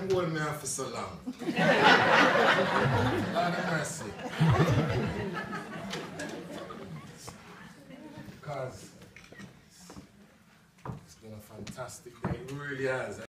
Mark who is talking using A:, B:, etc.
A: them hold me out for so long? Lord have mercy. Because it's been a fantastic day. It really has.